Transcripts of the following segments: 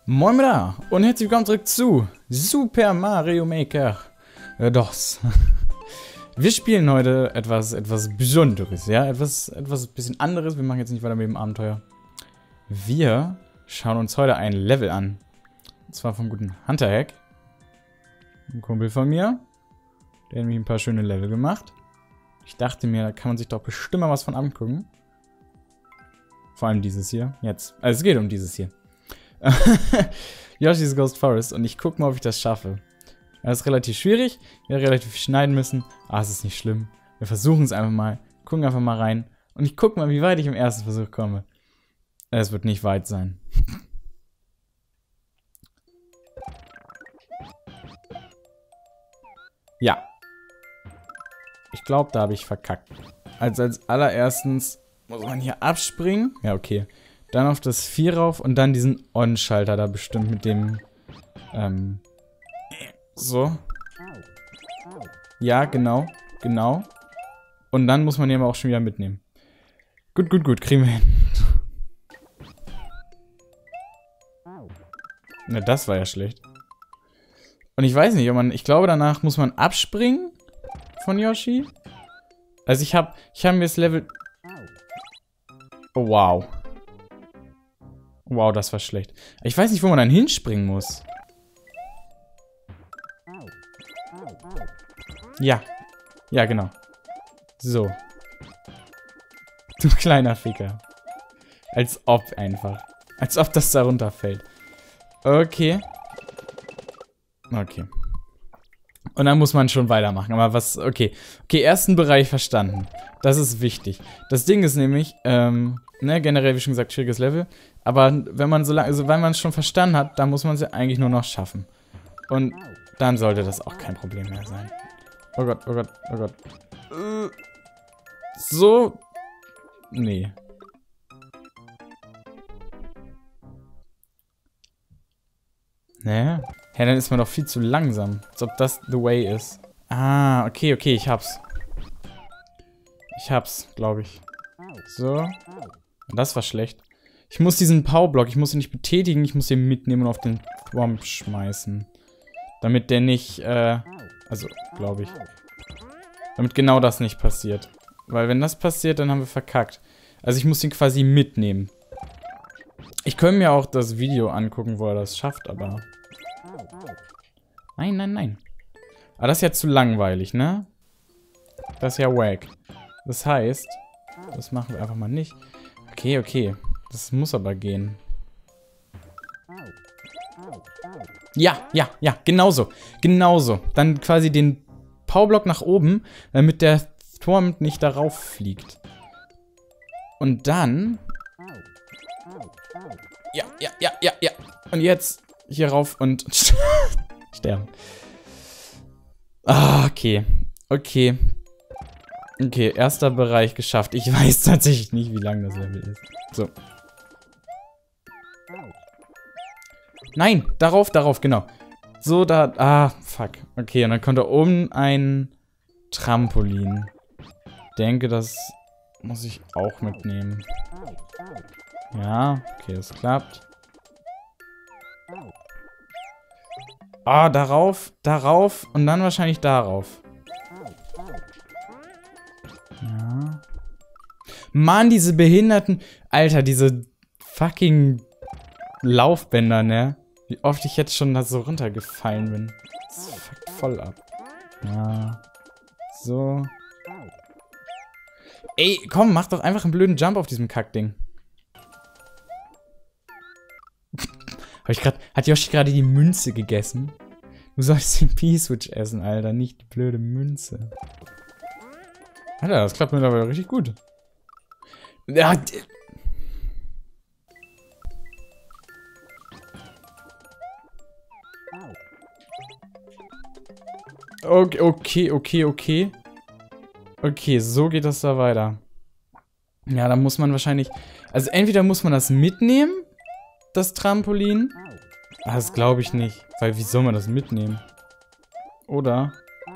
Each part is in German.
Moin da und herzlich willkommen zurück zu Super Mario Maker DOS. Wir spielen heute etwas Besonderes, ja, etwas bisschen anderes. Wir machen jetzt nicht weiter mit dem Abenteuer. Wir schauen uns heute ein Level an. Und zwar vom guten Hunter Hack. Ein Kumpel von mir. Der hat nämlich ein paar schöne Level gemacht. Ich dachte mir, da kann man sich doch bestimmt mal was von angucken. Vor allem dieses hier. Jetzt. Also es geht um dieses hier. Yoshi's Ghost Forest. Und ich gucke mal, ob ich das schaffe. Das ist relativ schwierig. Wir werden relativ viel schneiden müssen. Aber es ist nicht schlimm. Wir versuchen es einfach mal. Gucken einfach mal rein. Und ich gucke mal, wie weit ich im ersten Versuch komme. Es wird nicht weit sein. Ja. Ich glaube, da habe ich verkackt. Also als allererstens muss man hier abspringen. Ja, okay. Dann auf das 4 rauf und dann diesen On-Schalter da bestimmt mit dem, so. Ja, genau. Genau. Und dann muss man den aber auch schon wieder mitnehmen. Gut. Kriegen wir hin. Na, das war ja schlecht. Und ich weiß nicht, ob man, ich glaube, danach muss man abspringen von Yoshi. Also ich hab mir das Level... Oh, wow. Wow, das war schlecht. Ich weiß nicht, wo man dann hinspringen muss. Ja. Ja, genau. So. Du kleiner Ficker. Als ob einfach. Als ob das da runterfällt. Okay. Okay. Und dann muss man schon weitermachen. Aber was... Okay. Okay, ersten Bereich verstanden. Das ist wichtig. Das Ding ist nämlich, generell, wie schon gesagt, schwieriges Level. Aber wenn man so lange, also wenn man es schon verstanden hat, dann muss man es ja eigentlich nur noch schaffen. Und dann sollte das auch kein Problem mehr sein. Oh Gott. So. Nee. Ne? Ja, dann ist man doch viel zu langsam. Als ob das the way ist. Ah, okay, ich hab's. Glaube ich. So. Das war schlecht. Ich muss diesen Powerblock, ich muss ihn nicht betätigen, ich muss ihn mitnehmen und auf den Swamp schmeißen. Damit der nicht, also, glaube ich. Damit genau das nicht passiert. Weil wenn das passiert, dann haben wir verkackt. Also ich muss ihn quasi mitnehmen. Ich könnte mir auch das Video angucken, wo er das schafft, aber... Nein. Aber das ist ja zu langweilig, ne? Das ist ja wack. Das heißt, das machen wir einfach mal nicht. Okay. Das muss aber gehen. Ja, genauso. Dann quasi den Powerblock nach oben, damit der Swamp nicht darauf fliegt. Und dann... Ja. Und jetzt hier rauf und sterben. Ah, okay, erster Bereich geschafft. Ich weiß tatsächlich nicht, wie lang das Level ist. So. Nein, darauf, genau. So, da, fuck. Okay, und dann kommt da oben ein Trampolin. Denke, das muss ich auch mitnehmen. Ja, okay, das klappt. Ah, darauf und dann wahrscheinlich darauf. Ja. Mann, diese behinderten... Alter, diese fucking Laufbänder, ne? Wie oft ich jetzt schon da so runtergefallen bin. Das fuckt voll ab. Ja. So. Ey, komm, mach doch einfach einen blöden Jump auf diesem Kackding. Hat Yoshi gerade die Münze gegessen? Du sollst den P-Switch essen, Alter, nicht die blöde Münze. Alter, das klappt mittlerweile richtig gut. Ja, okay. Okay, so geht das da weiter. Ja, da muss man wahrscheinlich... Also entweder muss man das mitnehmen, das Trampolin. Ah, das glaube ich nicht. Weil wie soll man das mitnehmen? Oder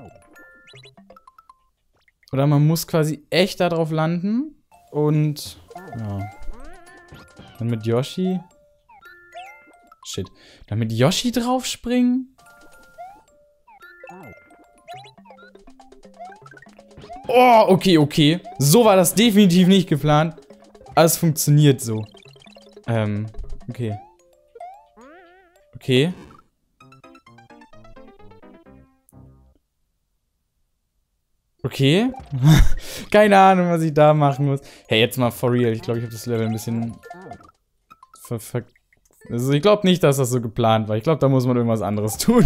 man muss quasi echt da drauf landen. Und... Ja. Dann mit Yoshi... Shit. Damit Yoshi draufspringen? Oh, okay, okay. So war das definitiv nicht geplant. Aber es funktioniert so. Okay. Okay. Okay. Keine Ahnung, was ich da machen muss. Hey, jetzt mal for real. Ich glaube, ich habe das Level ein bisschen... Also ich glaube nicht, dass das so geplant war. Ich glaube, da muss man irgendwas anderes tun.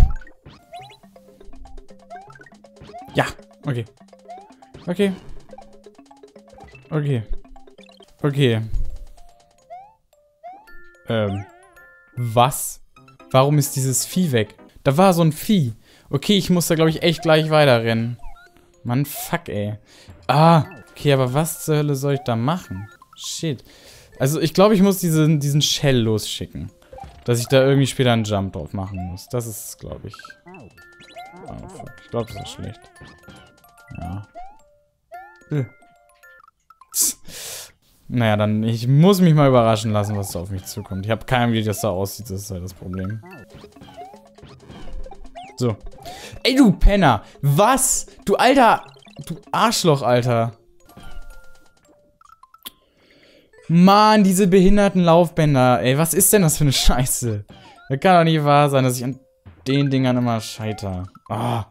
Ja, okay. Okay. Okay. Okay. Was? Warum ist dieses Vieh weg? Da war so ein Vieh. Okay, ich muss da, glaube ich, echt gleich weiterrennen. Mann, fuck, ey. Ah, okay, aber was zur Hölle soll ich da machen? Shit. Also, ich glaube, ich muss diesen Shell losschicken. Dass ich da irgendwie später einen Jump drauf machen muss. Das ist, glaube ich... Oh, fuck. Ich glaube, das ist schlecht. Ja. Naja, dann... Ich muss mich mal überraschen lassen, was da auf mich zukommt. Ich habe keine Ahnung, wie das da aussieht. Das ist halt das Problem. So. Ey, du Penner! Was? Du Alter! Du Arschloch, Alter! Mann, diese behinderten Laufbänder. Ey, was ist denn das für eine Scheiße? Das kann doch nicht wahr sein, dass ich an den Dingern immer scheiter. Ah.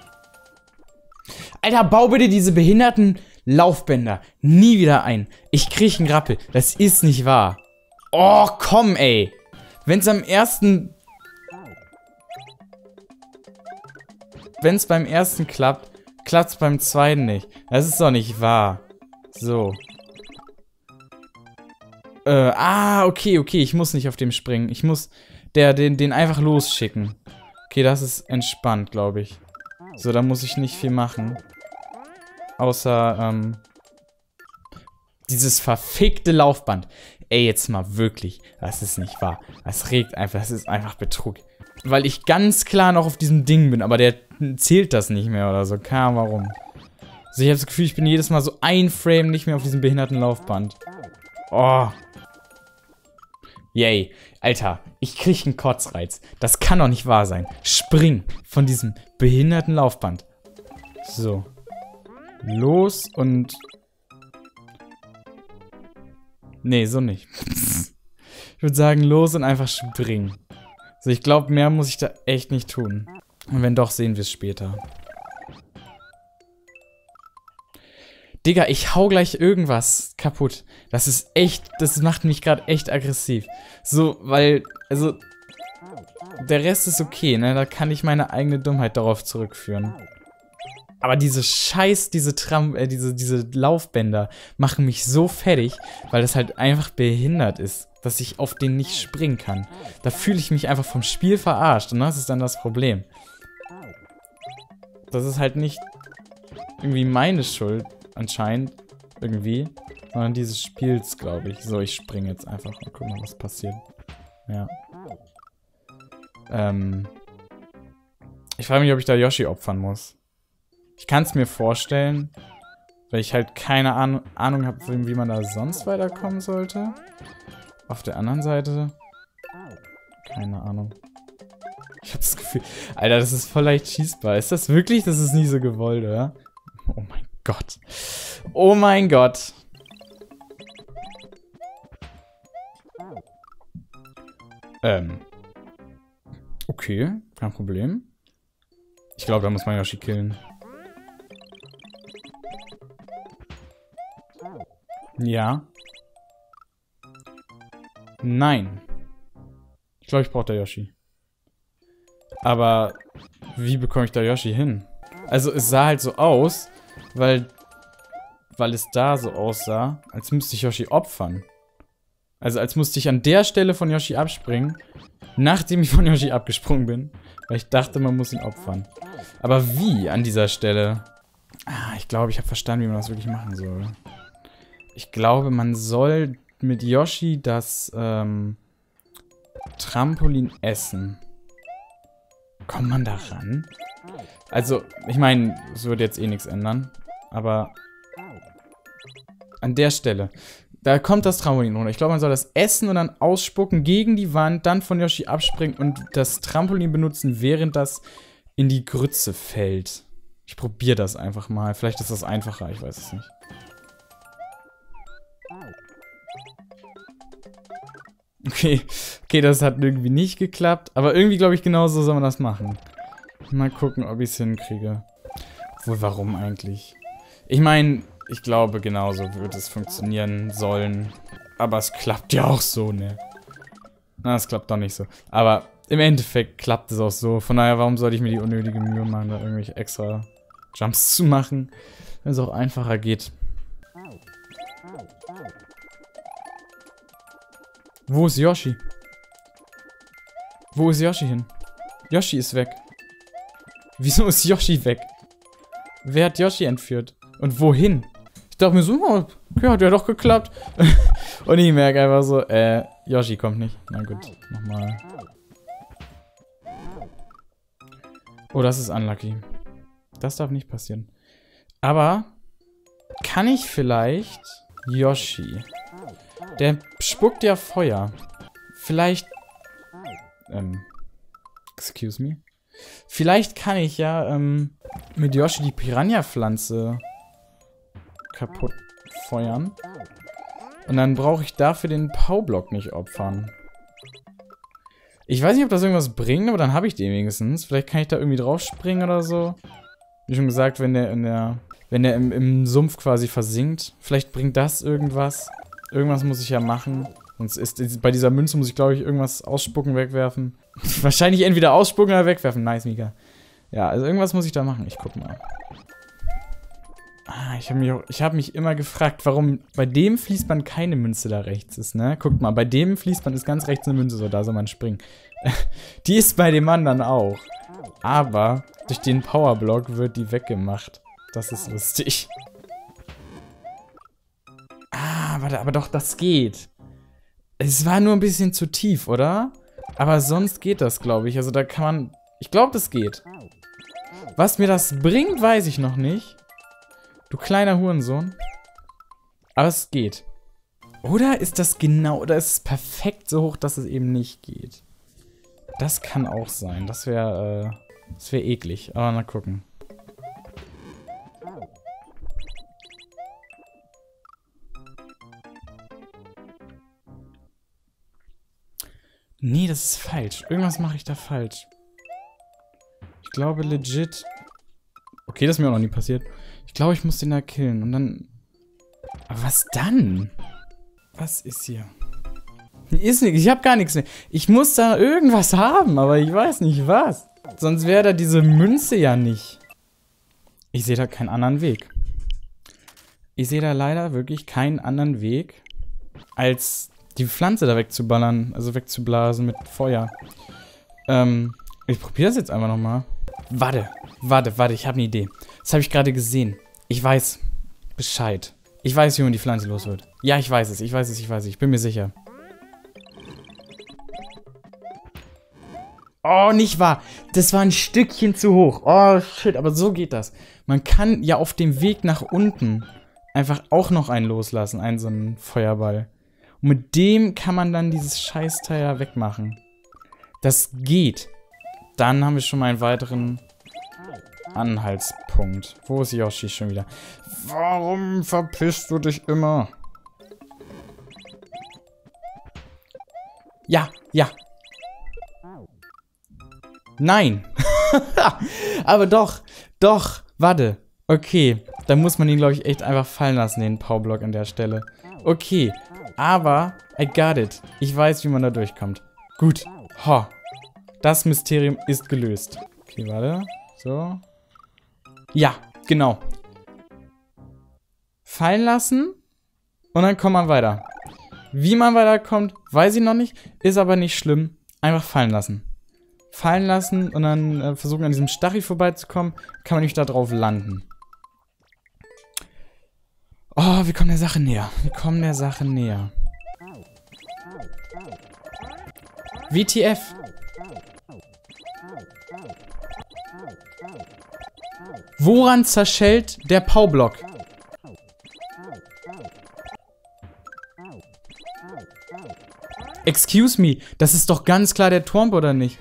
Alter, bau bitte diese behinderten Laufbänder nie wieder ein. Ich krieg einen Grappel. Das ist nicht wahr. Oh, komm, ey. Wenn's beim ersten klappt, klappt's beim zweiten nicht. Das ist doch nicht wahr. So. Okay, okay. Ich muss nicht auf dem springen. Ich muss den einfach losschicken. Okay, das ist entspannt, glaube ich. So, da muss ich nicht viel machen. Außer, dieses verfickte Laufband. Ey, jetzt mal wirklich. Das ist nicht wahr. Das regt einfach. Das ist einfach Betrug. Weil ich ganz klar noch auf diesem Ding bin, aber der zählt das nicht mehr oder so. Keine Ahnung warum. Also ich habe das Gefühl, ich bin jedes Mal so ein Frame nicht mehr auf diesem behinderten Laufband. Oh. Yay. Alter, ich krieg einen Kotzreiz. Das kann doch nicht wahr sein. Spring von diesem behinderten Laufband. So. Los und... Nee, so nicht. Ich würde sagen, los und einfach springen. Also ich glaube, mehr muss ich da echt nicht tun. Und wenn doch, sehen wir es später. Digga, ich hau gleich irgendwas kaputt. Das ist echt, das macht mich gerade echt aggressiv. So, weil, also, der Rest ist okay, ne? Da kann ich meine eigene Dummheit darauf zurückführen. Aber diese diese Laufbänder machen mich so fertig, weil das halt einfach behindert ist, dass ich auf den nicht springen kann. Da fühle ich mich einfach vom Spiel verarscht und das ist dann das Problem. Das ist halt nicht irgendwie meine Schuld, anscheinend, irgendwie, sondern dieses Spiels, glaube ich. So, ich springe jetzt einfach und guck mal, was passiert. Ja. Ich frage mich, ob ich da Yoshi opfern muss. Ich kann es mir vorstellen, weil ich halt keine Ahnung habe, wie man da sonst weiterkommen sollte. Auf der anderen Seite... Keine Ahnung. Ich habe das Gefühl... Alter, das ist voll leicht schießbar. Ist das wirklich? Das ist nie so gewollt, oder? Oh mein Gott. Oh mein Gott. Okay, kein Problem. Ich glaube, da muss man Yoshi killen. Ja. Nein. Ich glaube, ich brauche da Yoshi. Aber wie bekomme ich da Yoshi hin? Also es sah halt so aus, weil es da so aussah, als müsste ich Yoshi opfern. Also als musste ich an der Stelle von Yoshi abspringen, nachdem ich von Yoshi abgesprungen bin, weil ich dachte, man muss ihn opfern. Aber wie an dieser Stelle? Ah, ich glaube, ich habe verstanden, wie man das wirklich machen soll. Ich glaube, man soll mit Yoshi das Trampolin essen. Kommt man da ran? Also, ich meine, es würde jetzt eh nichts ändern. Aber an der Stelle. Da kommt das Trampolin runter. Ich glaube, man soll das essen und dann ausspucken gegen die Wand, dann von Yoshi abspringen und das Trampolin benutzen, während das in die Grütze fällt. Ich probiere das einfach mal. Vielleicht ist das einfacher, ich weiß es nicht. Okay, das hat irgendwie nicht geklappt. Aber irgendwie, glaube ich, genauso soll man das machen. Mal gucken, ob ich es hinkriege. Obwohl, warum eigentlich? Ich meine, ich glaube, genauso würde es funktionieren sollen. Aber es klappt ja auch so, ne? Na, es klappt doch nicht so. Aber im Endeffekt klappt es auch so. Von daher, warum sollte ich mir die unnötige Mühe machen, da irgendwelche extra Jumps zu machen, wenn es auch einfacher geht? Wo ist Yoshi? Wo ist Yoshi hin? Yoshi ist weg. Wieso ist Yoshi weg? Wer hat Yoshi entführt? Und wohin? Ich dachte mir so, oh, okay, hat ja doch geklappt. Und ich merke einfach so, Yoshi kommt nicht. Na gut, nochmal. Oh, das ist unlucky. Das darf nicht passieren. Aber kann ich vielleicht Yoshi? Der spuckt ja Feuer. Vielleicht, excuse me. Vielleicht kann ich ja, mit Yoshi die Piranha-Pflanze kaputt feuern. Und dann brauche ich dafür den Powerblock nicht opfern. Ich weiß nicht, ob das irgendwas bringt, aber dann habe ich den wenigstens. Vielleicht kann ich da irgendwie drauf springen oder so. Wie schon gesagt, wenn der im Sumpf quasi versinkt. Vielleicht bringt das irgendwas. Irgendwas muss ich ja machen. Sonst ist bei dieser Münze muss ich, glaube ich, irgendwas ausspucken, wegwerfen. Wahrscheinlich entweder ausspucken oder wegwerfen. Nice, Mika. Ja, also irgendwas muss ich da machen. Ich guck mal. Ah, ich hab mich immer gefragt, warum bei dem Fließband keine Münze da rechts ist, ne? Guckt mal, bei dem Fließband ist ganz rechts eine Münze, so da soll man springen. Die ist bei dem anderen auch. Aber durch den Powerblock wird die weggemacht. Das ist lustig. Ah, warte, aber doch, das geht. Es war nur ein bisschen zu tief, oder? Aber sonst geht das, glaube ich. Also da kann man... Ich glaube, das geht. Was mir das bringt, weiß ich noch nicht. Du kleiner Hurensohn. Aber es geht. Oder ist das genau... Oder ist es perfekt so hoch, dass es eben nicht geht? Das kann auch sein. Das wäre eklig. Aber mal gucken. Nee, das ist falsch. Irgendwas mache ich da falsch. Ich glaube legit... Okay, das ist mir auch noch nie passiert. Ich glaube, ich muss den da killen. Und dann... Aber was dann? Was ist hier? Ist nichts. Ich habe gar nichts mehr. Ich muss da irgendwas haben, aber ich weiß nicht was. Sonst wäre da diese Münze ja nicht. Ich sehe da keinen anderen Weg. Ich sehe da leider wirklich keinen anderen Weg, als die Pflanze da wegzuballern. Also wegzublasen mit Feuer. Ich probiere das jetzt einfach nochmal. Warte, ich habe eine Idee. Das habe ich gerade gesehen. Ich weiß Bescheid. Ich weiß, wie man die Pflanze los wird. Ja, ich weiß es. Ich bin mir sicher. Oh, nicht wahr. Das war ein Stückchen zu hoch. Oh, shit, aber so geht das. Man kann ja auf dem Weg nach unten einfach auch noch einen loslassen. Einen so einen Feuerball. Und mit dem kann man dann dieses Scheißteil ja wegmachen. Das geht. Dann haben wir schon mal einen weiteren Anhaltspunkt. Wo ist Yoshi schon wieder? Warum verpisst du dich immer? Ja. Nein. Aber doch. Warte. Okay. Da muss man ihn, glaube ich, echt einfach fallen lassen, den Powerblock an der Stelle. Okay. Aber I got it. Ich weiß, wie man da durchkommt. Gut. Ho. Das Mysterium ist gelöst. Okay, warte. So. Ja, genau. Fallen lassen. Und dann kommt man weiter. Wie man weiterkommt, weiß ich noch nicht. Ist aber nicht schlimm. Einfach fallen lassen. Fallen lassen und dann versuchen, an diesem Stachel vorbeizukommen. Kann man nicht da drauf landen. Oh, wir kommen der Sache näher. WTF. Woran zerschellt der Powerblock? Excuse me, das ist doch ganz klar der Twomp, oder nicht?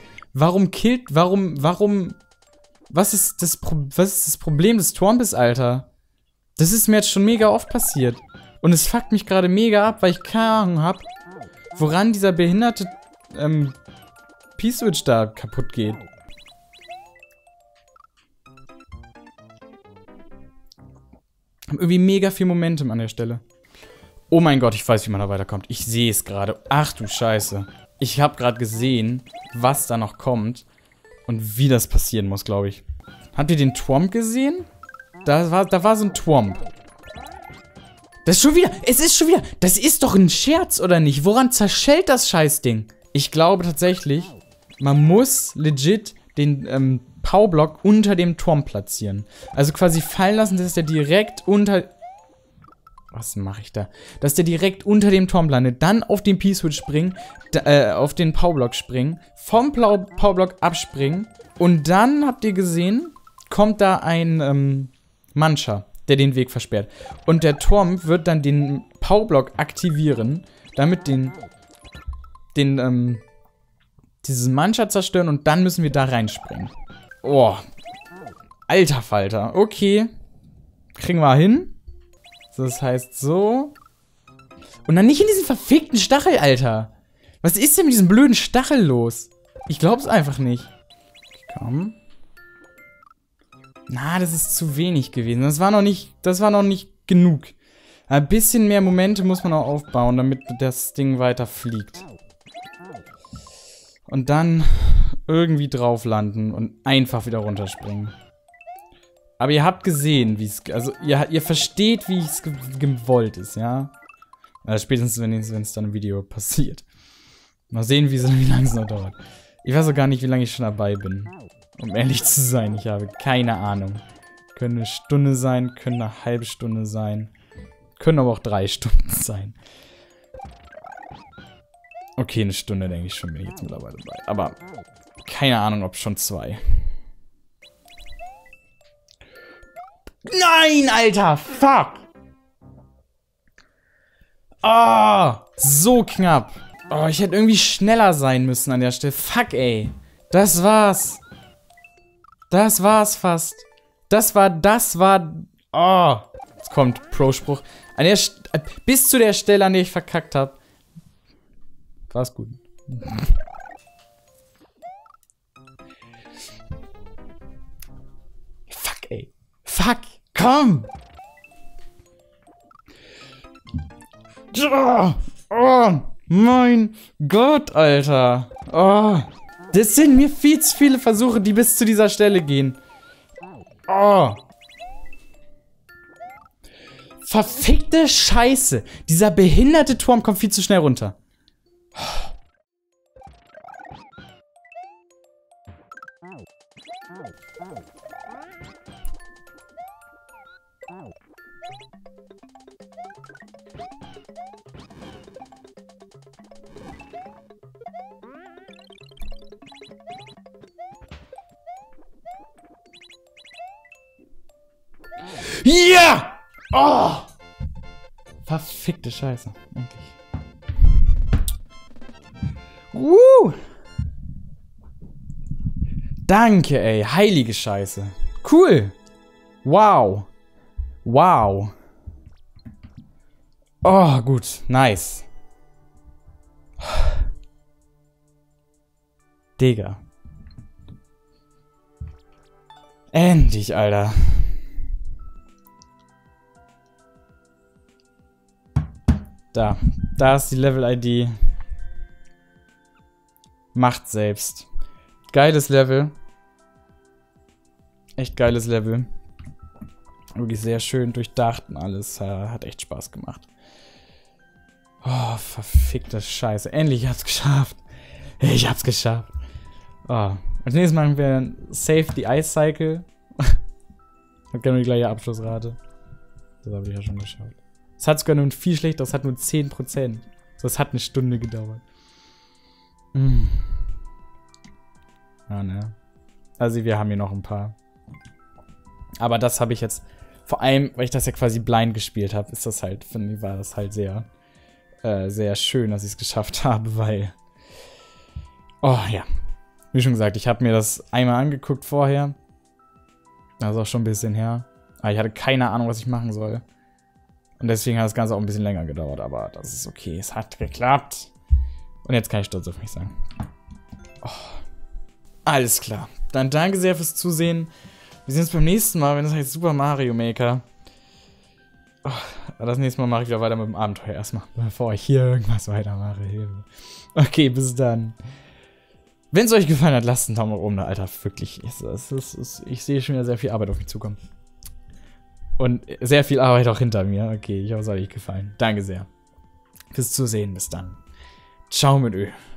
Was ist das Problem des Twompes, Alter? Das ist mir jetzt schon mega oft passiert. Und es fuckt mich gerade mega ab, weil ich keine Ahnung habe, woran dieser behinderte P-Switch da kaputt geht. Haben irgendwie mega viel Momentum an der Stelle. Oh mein Gott, ich weiß, wie man da weiterkommt. Ich sehe es gerade. Ach du Scheiße. Ich habe gerade gesehen, was da noch kommt und wie das passieren muss, glaube ich. Habt ihr den Twomp gesehen? Da war so ein Twomp. Das ist schon wieder. Es ist schon wieder. Das ist doch ein Scherz, oder nicht? Woran zerschellt das Scheißding? Ich glaube tatsächlich, man muss legit den Powerblock unter dem Twomp platzieren. Also quasi fallen lassen, dass der direkt unter... Was mache ich da? Dass der direkt unter dem Twomp landet. Dann auf den P-Switch springen. Auf den Powerblock springen. Vom Powerblock abspringen. Und dann, habt ihr gesehen, kommt da ein Mancher, der den Weg versperrt. Und der Twomp wird dann den Powerblock aktivieren, damit diesen Mancher zerstören, und dann müssen wir da reinspringen. Oh. Alter Falter. Okay. Kriegen wir hin. So, das heißt so. Und dann nicht in diesen verfickten Stachel, Alter. Was ist denn mit diesem blöden Stachel los? Ich glaub's einfach nicht. Komm. Na, das ist zu wenig gewesen. Das war noch nicht genug. Ein bisschen mehr Momente muss man auch aufbauen, damit das Ding weiter fliegt. Und dann irgendwie drauf landen und einfach wieder runterspringen. Aber ihr habt gesehen, wie es... Also, ihr versteht, wie es gewollt ist, ja? Also spätestens, wenn es dann im Video passiert. Mal sehen, wie lange es noch dauert. Ich weiß auch gar nicht, wie lange ich schon dabei bin. Um ehrlich zu sein, ich habe keine Ahnung. Können eine Stunde sein, können eine halbe Stunde sein. Können aber auch 3 Stunden sein. Okay, eine Stunde, denke ich schon, bin ich jetzt mittlerweile dabei. Aber keine Ahnung, ob schon 2. Nein, Alter! Fuck! Ah! So knapp. Oh, ich hätte irgendwie schneller sein müssen an der Stelle. Fuck, ey. Das war's. Das war's fast. Das war... Oh. Jetzt kommt Pro-Spruch. Bis zu der Stelle, an der ich verkackt habe. War's gut. Fuck, ey. Fuck. Komm. Oh, mein Gott, Alter. Oh. Das sind mir viel zu viele Versuche, die bis zu dieser Stelle gehen. Oh. Verfickte Scheiße. Dieser behinderte Turm kommt viel zu schnell runter. Ja! Oh! Verfickte Scheiße. Endlich. Danke, ey. Heilige Scheiße. Cool. Wow. Wow. Oh, gut. Nice. Digga. Endlich, Alter. Da ist die Level-ID. Macht selbst. Geiles Level. Echt geiles Level. Wirklich sehr schön durchdacht und alles. Hat echt Spaß gemacht. Oh, verfickte Scheiße. Endlich, ich hab's geschafft. Ich hab's geschafft. Oh. Als nächstes machen wir Save the Ice Cycle. Dann können wir die gleiche Abschlussrate. Das habe ich ja schon geschafft. Es hat sogar nur viel schlechter, es hat nur 10%. Das hat eine Stunde gedauert. Ja, ne. Also wir haben hier noch ein paar. Aber das habe ich jetzt, vor allem, weil ich das ja quasi blind gespielt habe, ist das halt, finde ich, war das halt sehr sehr schön, dass ich es geschafft habe, weil... Oh, ja. Wie schon gesagt, ich habe mir das einmal angeguckt vorher. Das ist auch schon ein bisschen her. Aber ich hatte keine Ahnung, was ich machen soll. Und deswegen hat das Ganze auch ein bisschen länger gedauert, aber das ist okay. Es hat geklappt. Und jetzt kann ich stolz auf mich sein. Oh. Alles klar. Dann danke sehr fürs Zusehen. Wir sehen uns beim nächsten Mal, wenn es heißt Super Mario Maker. Oh, das nächste Mal mache ich wieder weiter mit dem Abenteuer erstmal, bevor ich hier irgendwas weitermache. Hilfe. Okay, bis dann. Wenn es euch gefallen hat, lasst einen Daumen nach oben da, Alter. Wirklich. Ich sehe schon wieder sehr viel Arbeit auf mich zukommen. Und sehr viel Arbeit auch hinter mir. Okay, ich hoffe, es hat euch gefallen. Danke sehr fürs Zusehen. Bis dann. Ciao mit Ö.